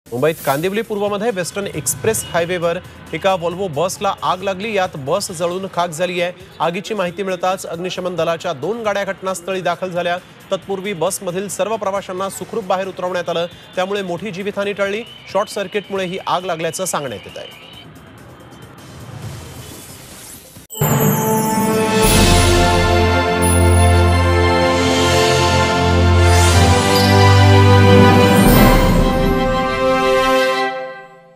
मुंबईत Kandivali पूर्वमध्ये western express हायवेवर एका व्हॉल्वो बसला आग लागली। यात बस जळून खाक झाली आहे। आगीची माहिती मिळताच अग्निशमन दलाच्या 2 गाड्या घटनास्थळी दाखल झाल्या। तत्पूर्वी बसमधील सर्व प्रवाशांना सुखरूप बाहेर उतरवण्यात आलं, त्यामुळे मोठी जीवितहानी टळली। शॉर्ट सर्किटमुळे ही आग लागल्याचं सांगण्यात येत आहे।